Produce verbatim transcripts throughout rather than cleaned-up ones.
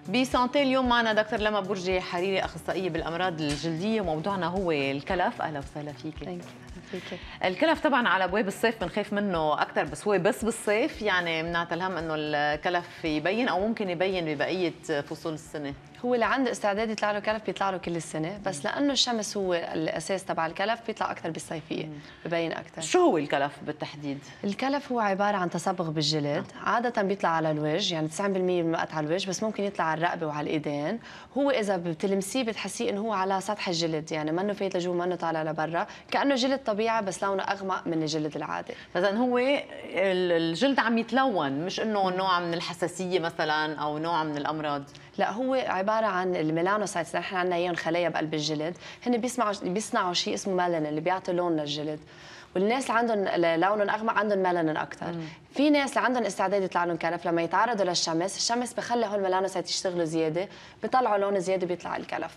بسانتي اليوم معنا دكتور لما برجي حريري، اخصائيه بالامراض الجلديه، وموضوعنا هو الكلف. اهلا وسهلا فيكي. فيكي. الكلف طبعا على ابواب الصيف بنخاف منه اكثر، بس هو بس بالصيف يعني بنعطي الهم انه الكلف يبين او ممكن يبين ببقيه فصول السنه. هو اللي عنده استعداد يطلع له كلف بيطلع له كل السنه، بس لانه الشمس هو الاساس تبع الكلف بيطلع اكثر بالصيفيه، ببين اكثر. شو هو الكلف بالتحديد؟ الكلف هو عباره عن تصبغ بالجلد، عاده بيطلع على الوجه، يعني تسعين بالمئة من الوقت على الوجه، بس ممكن يطلع على الرقبه وعلى الايدين. هو اذا بتلمسيه بتحسيه انه هو على سطح الجلد، يعني منه فايت لجوا منه طالع لبرا، كانه جلد طبيعي بس لونه اغمق من الجلد العادي. فاذا هو الجلد عم يتلون، مش انه نوع من الحساسيه مثلا او نوع من الامراض. لا، هو عباره عن الميلانوسايتس، نحن عندنا اياهم خلايا بقلب الجلد، هن بيصنعوا بيصنعوا شيء اسمه ميلانين اللي بيعطي لون للجلد. والناس اللي عندهم لونهم اغمق عندهم ميلانين اكثر. في ناس اللي عندهم استعداد يطلع لهم كلف لما يتعرضوا للشمس، الشمس بخلي هول الميلانوسايت يشتغلوا زياده، بيطلعوا لون زياده بيطلع الكلف.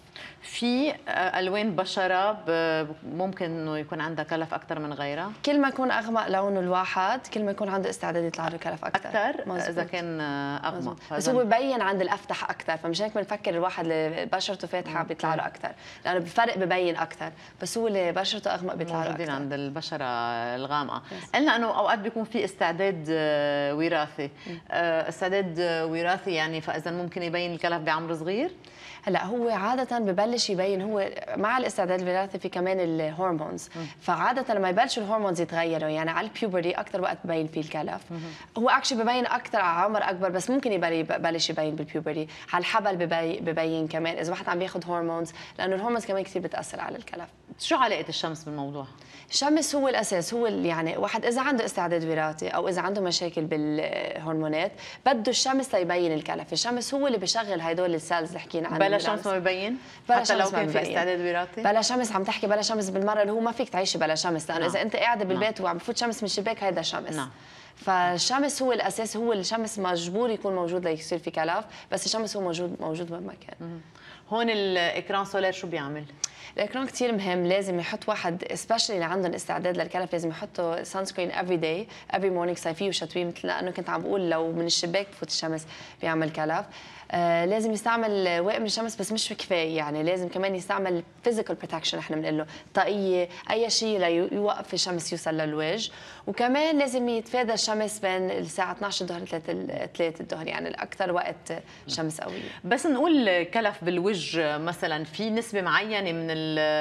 في الوان بشره ممكن انه يكون عندها كلف اكثر من غيرها؟ كل ما يكون اغمق لونه الواحد كل ما يكون عنده استعداد يطلع له كلف اكثر. اكثر اذا كان اغمق، بس هو ببين عند الافتح اكثر، فمش هيك بنفكر الواحد اللي بشرته فاتحه بيطلع له اكثر، لانه بفرق ببين اكثر، بس هو اللي بشرته اغمق بيطلع له اكثر. عند البشره الغامقه. قلنا انه اوقات بيكون في استعداد وراثي، استعداد وراثي يعني فاذا ممكن يبين الكلف بعمر صغير؟ هلا هو عاده ببلش يبين، هو مع الاستعداد الوراثي في كمان الهرمونز، فعاده لما يبلشوا الهرمونز يتغيروا يعني على البيوبرتي اكثر وقت ببين فيه الكلف. هو اكشلي ببين اكثر على عمر اكبر، بس ممكن يبلش يبين بالبيوبرتي، على الحبل ببين كمان اذا واحد عم بياخذ هرمونز، لانه الهرمونز كمان كثير بتاثر على الكلف. شو علاقه الشمس بالموضوع؟ الشمس هو الاساس، هو يعني واحد اذا عنده استعداد وراثي او اذا عنده مشاكل بالهرمونات بده الشمس ليبين الكلف. الشمس هو اللي بيشغل هدول السيلز اللي حكينا عنها. بلا شمس ما ببين؟ حتى لو كان في استعداد وراثي؟ بلا شمس، عم تحكي بلا شمس بالمره، اللي هو ما فيك تعيشي بلا شمس، لانه اذا انت قاعده بالبيت وعم بفوت شمس من الشباك هيدا شمس. نعم. فالشمس هو الاساس، هو الشمس مجبور يكون موجود ليصير في كلف، بس الشمس هو موجود موجود وين ما كان. هون الاكران سولار شو بيعمل؟ الاكران كثير مهم، لازم يحط واحد سبيشلي اللي عندهم استعداد للكلف لازم يحطوا سان سكرين افري داي افري مورنينج، صيفيه وشتويه، مثل لانه كنت عم بقول لو من الشباك بفوت الشمس بيعمل كلف. آه لازم يستعمل واقي من الشمس، بس مش كفايه، يعني لازم كمان يستعمل فيزيكال بروتكشن، احنا بنقول له طاقيه، اي شيء ليوقف الشمس يوصل للوجه. وكمان لازم يتفادى الشمس بين الساعه اثنعش الظهر ثلاثة الظهر، يعني الاكثر وقت شمس قويه. بس نقول كلف بالوجه مثلا، في نسبه معينه من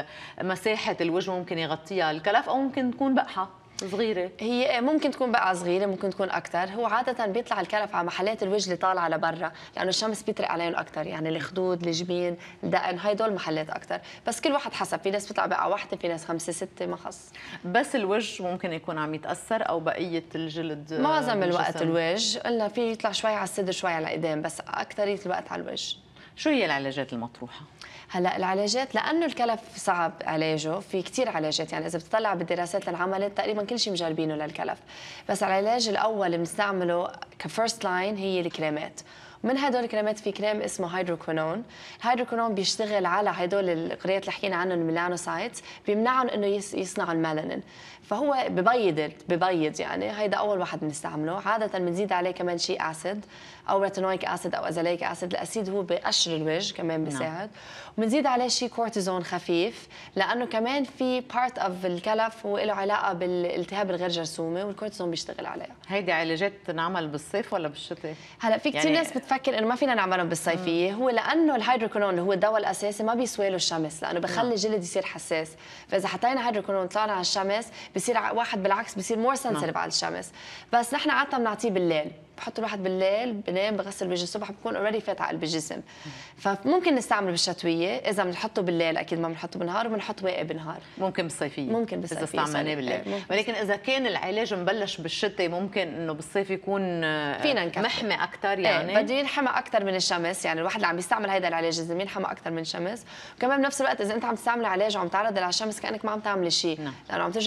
مساحه الوجه ممكن يغطيها الكلف، او ممكن تكون بقحه صغيرة؟ هي ممكن تكون بقعة صغيرة، ممكن تكون أكثر. هو عادة بيطلع الكلف على محلات الوجه اللي طالعة لبرا، لأنه الشمس بيطرق عليهم أكثر، يعني الخدود، الجبين، الدقن، هدول محلات أكثر، بس كل واحد حسب، في ناس بيطلع بقعة واحدة، في ناس خمسة ستة، ما خص. بس الوجه ممكن يكون عم يتأثر أو بقية الجلد؟ معظم الوقت الوجه، قلنا في يطلع شوي على الصدر شوي على الإيدين، بس أكثرية الوقت على الوجه. شو هي العلاجات المطروحة؟ هلا العلاجات لانه الكلف صعب علاجه، في كثير علاجات، يعني اذا بتطلع بالدراسات اللي انعملت تقريبا كل شيء مجربينه للكلف، بس العلاج الاول اللي بنستعمله كفيرست لاين هي الكريمات. ومن هدول الكريمات في كريم اسمه هيدروكونون. الهيدروكونون بيشتغل على هدول القريات اللي حكينا عنهم الميلانوسايتس، بيمنعهم انه يصنعوا الميلانين، فهو ببيض ببيض يعني هيدا اول واحد بنستعمله. عاده بنزيد عليه كمان شيء اسيد او ريتينويك اسيد او ازاليك اسيد، الاسيد هو بقشر الوجه كمان بيساعد. وبنزيد عليه شيء كورتيزون خفيف، لانه كمان في بارت اوف الكلف هو له علاقه بالالتهاب الغير جرثومي، والكورتيزون بيشتغل عليها. هيدي علاجات تنعمل بالصيف ولا بالشتاء؟ هلا في كثير يعني ناس بتفكر انه ما فينا نعملهم بالصيفيه، هو لانه الهيدروكونون اللي هو الدواء الاساسي ما بيسوي له الشمس، لانه بخلي الجلد يصير حساس، فاذا حطينا هيدروكونون طلعنا على الشمس بصير واحد بالعكس بصير مور سنسيتيف على الشمس. بس نحن عاده بنعطيه بالليل، بحط الواحد بالليل بنام بغسل وجهه الصبح بكون اوريدي فات على قلب الجسم، فممكن نستعمله بالشتويه، اذا بنحطه بالليل اكيد ما بنحطه بالنهار، وبنحط واقي بالنهار. ممكن بالصيفيه، ممكن بالصيفيه اذا استعملناه بالليل، ولكن اذا كان العلاج مبلش بالشتاء ممكن انه بالصيف يكون فينا نكفي محمي اكثر، يعني ايه بده ينحمى اكثر من الشمس، يعني الواحد اللي عم بيستعمل هذا العلاج لازم ينحمى اكثر من الشمس. وكمان بنفس الوقت اذا انت عم تستعمل علاج وعم تعرض على الشمس كانك ما عم تعمل شيء، لانه عم ترجع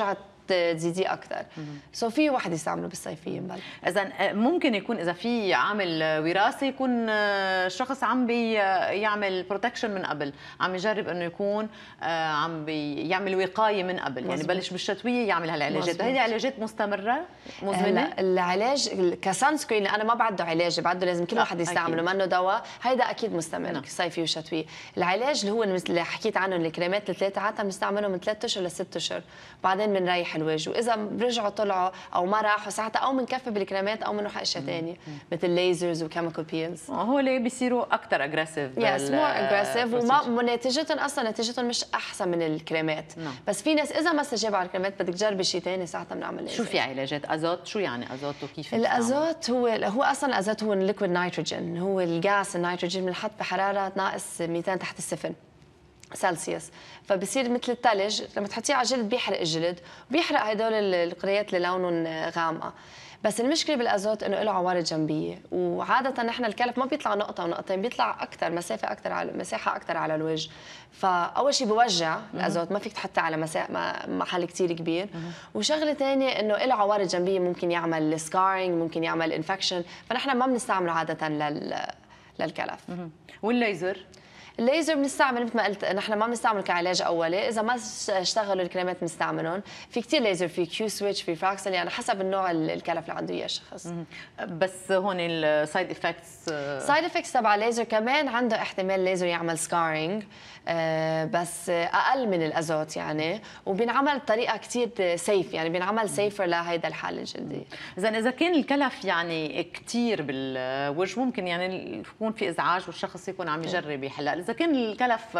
تزيديه اكثر. سو في واحد يستعمله بالصيفيه بل اذا ممكن يكون اذا في عامل وراثي يكون الشخص عم بيعمل بروتكشن من قبل، عم يجرب انه يكون عم بيعمل وقايه من قبل. مزبوط. يعني بلش بالشتويه يعمل هالعلاجات. هذه علاجات مستمره مزمنه؟ العلاج كسان سكرين انا ما بعده علاج، بعده لازم كل واحد يستعمله، منه دواء، هيدا اكيد مستمر. نعم. صيفي وشتوي. العلاج اللي هو اللي حكيت عنه الكريمات الثلاثه عاده بنستعملهم من ثلاث اشهر لست اشهر، بعدين بنريح الوجه، واذا رجعوا طلعوا او ما راحوا ساعتها او بنكفي بالكريمات او بنروح اشياء ثانيه مثل ليزرز وكيميكال بيلز. هول بيصيروا اكثر اجريسيف. يس مور اجريسيف، وما نتيجتهم اصلا نتيجتهم مش احسن من الكريمات. نعم. بس في ناس اذا ما استجابوا على الكريمات بدك تجربي شيء ثاني ساعتها بنعمل شو في علاجات ازوت؟ شو يعني ازوت وكيف؟ الازوت هو هو اصلا الازوت هو الليكويد نيتروجين، هو الغاز النيتروجين بنحط بحراره ناقص مئتين تحت الصفر سلسيوس، فبصير مثل الثلج لما تحطيه على الجلد بيحرق الجلد وبيحرق هدول القريات اللي لونهم غامقه. بس المشكله بالازوت انه له عوارض جنبيه، وعاده نحن الكلف ما بيطلع نقطه ونقطتين، بيطلع اكثر مسافه اكثر على مساحه اكثر على الوجه. فاول شيء بوجع الازوت، ما فيك تحطه على مساحه محل كثير كبير. وشغله ثانيه انه له عوارض جنبيه، ممكن يعمل سكارينج، ممكن يعمل انفكشن، فنحن ما بنستعمله عاده لل للكلف. والليزر؟ الليزر بنستعمل مثل ما قلت، نحن ما بنستعمل كعلاج اولي، اذا ما اشتغلوا الكريمات بنستعملهم. في كثير ليزر، في كيو سويتش، في فراكسل، يعني حسب النوع الكلف اللي عنده اياه الشخص. بس هون السايد افكتس سايد افكتس تبع الليزر كمان عنده احتمال الليزر يعمل سكارينج، آه بس اقل من الازوت يعني، وبينعمل بطريقه كثير سيف، يعني بينعمل سيفر لهيدا الحاله الجلديه. اذا اذا كان الكلف يعني كثير بالوجه ممكن يعني يكون في ازعاج والشخص يكون عم يجرب يحلها. اذا كان الكلف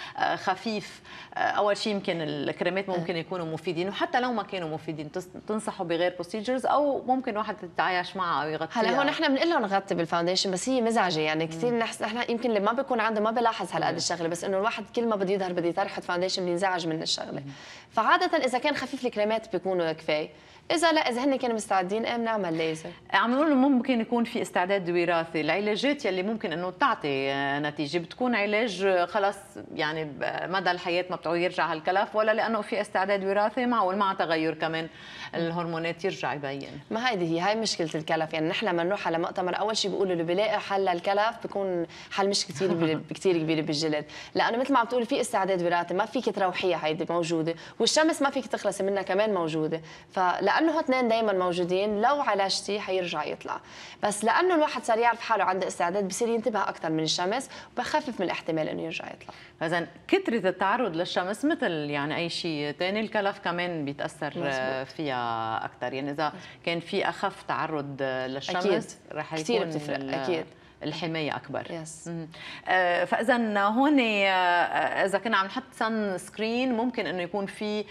خفيف، اول شيء يمكن الكريمات ممكن يكونوا مفيدين، وحتى لو ما كانوا مفيدين تنصحوا بغير بروسيجرز او ممكن واحد يتعايش معها او يغطيها. هلا هون نحن بنقول لهم نغطي بالفاونديشن، بس هي مزعجه يعني كثير. نحن يمكن اللي ما بيكون عنده ما بلاحظ هالقد الشغله، بس انه الواحد كل ما بده يظهر بده يطرح فاونديشن بينزعج من الشغله. فعاده اذا كان خفيف الكريمات بيكونوا كفايه، اذا لا اذا هن كانوا مستعدين ايه بنعمل ليزر. عم نقول ممكن يكون في استعداد وراثي. العلاجات يلي ممكن انه تعطي نتيجه بتكون علاج خلص يعني مدى الحياه ما بتعود يرجع هالكلف، ولا لانه في استعداد وراثي معه مع تغير كمان الهرمونات يرجع يبين؟ ما هيدي هي هاي مشكله الكلف. يعني نحن لما نروح على مؤتمر اول شيء بيقولوا اللي بيلاقي حل للكلف بيكون حل مش كثير كثير كبير بالجلد، لانه مثل ما عم تقول في استعداد وراثي، ما فيك تروحيها هيدي موجوده، والشمس ما فيك تخلصي منها كمان موجوده. فلانه هاثنين دائما موجودين لو عالجتي حيرجع يطلع، بس لانه الواحد صار يعرف حاله عنده استعداد بصير ينتبه اكثر من الشمس وبخفف من الاحتمال انه يرجع يطلع. اذا كثره التعرض للشمس مثل يعني اي شيء ثاني الكلف كمان بيتاثر مزبوط. فيها اكثر. يعني اذا كان في اخف تعرض للشمس رح يكون كثير بتفرق اكيد الحمايه اكبر. يس. آه فاذا هون آه اذا كنا عم نحط سان سكرين ممكن انه يكون في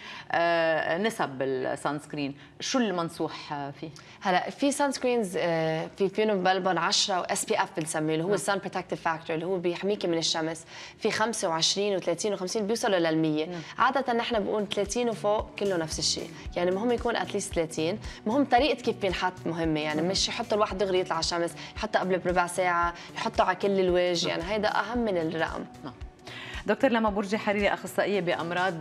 آه نسب بالسان سكرين، شو المنصوح فيه؟ هلا في سان سكرينز آه في فيهم بلبن عشرة واس بي اف بنسميه اللي هو السان بروتكتيف فاكتور اللي هو بيحميكي من الشمس، في خمسة وعشرين وثلاثين وخمسين بيوصلوا لل مية. عاده نحن بنقول ثلاثين وفوق كله نفس الشيء، يعني مهم يكون اتليست ثلاثين. مهم طريقه كيف بينحط مهمه، يعني مش يحطوا الواحد دغري يطلع على الشمس، يحطها قبل بربع ساعه، يحطوا على كل الوجه، يعني هيدا اهم من الرقم. دكتور لما برجي حريري اخصائيه بامراض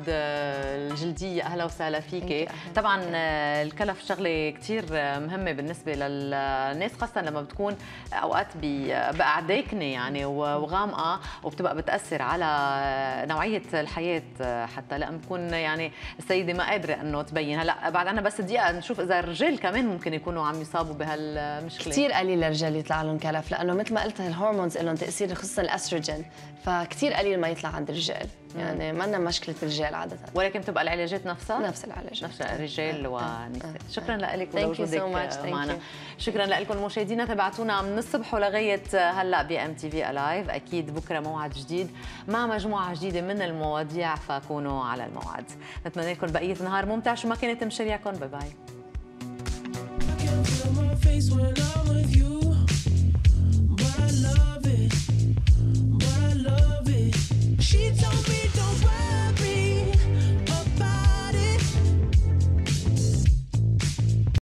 الجلديه، اهلا وسهلا فيكي. طبعا الكلف شغله كثير مهمه بالنسبه للناس، خاصه لما بتكون اوقات بقع داكنه يعني وغامقه وبتبقى بتاثر على نوعيه الحياه، حتى لما بكون يعني السيده ما قادره انه تبين. هلا بعد عنا بس دقيقه نشوف اذا الرجال كمان ممكن يكونوا عم يصابوا بهالمشكله. كثير قليل الرجال يطلع لهم كلف، لانه مثل ما قلت الهرمونز لهم تاثير، خصوصا الاستروجين، فكثير قليل ما يطلع عند الرجال. يعني ما لنا مشكله الرجال عاده، ولكن بتبقى العلاجات نفسها نفس العلاجات نفس الرجال والنساء. شكرا لك ولوجودك معنا. شكرا لكم مشاهدينا، تبعتونا من الصبح ولغايه هلا بي ام تي في الايف. اكيد بكره موعد جديد مع مجموعه جديده من المواضيع، فكونوا على الموعد. نتمنى لكم بقيه نهار ممتع. شو ما كانت مشاريعكم، باي باي.